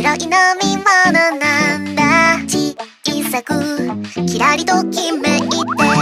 黒い飲み物なんだ。小さくキラリときめいて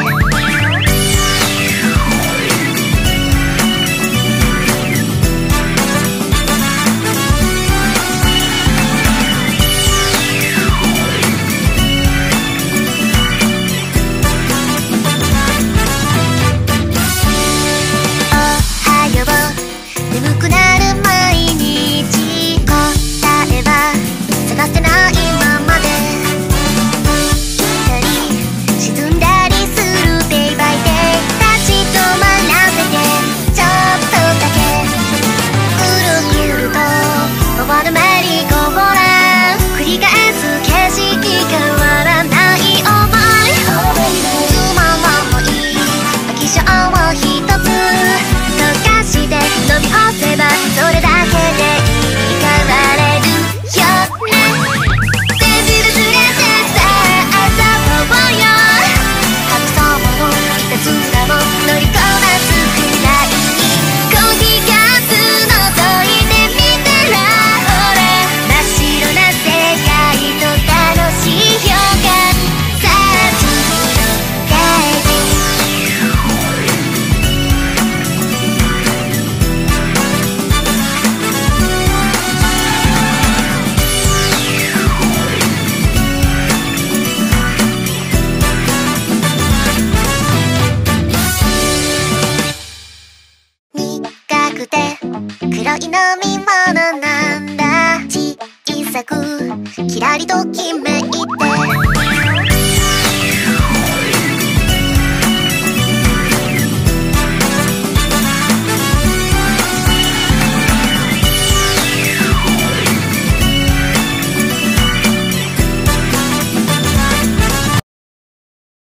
眠くなる毎日答えは探せないままで行ったり沈んだりするデイバイデイ立ち止まらせてちょっとだけくるくると回るメリーゴーラン繰り返す景色変わらない想いつまらない飽き性を一つ溶かして飲み干せばそれだけで生かわれるよね。デジルずれてさあ遊ぼうよ。神様のいたずらも乗りこなすくらいにコーヒーカップ覗いてみたらほら真っ白な世界と楽しい表現さあ次の大事苦くて黒い飲み物なんだ。小さくキラリときめいて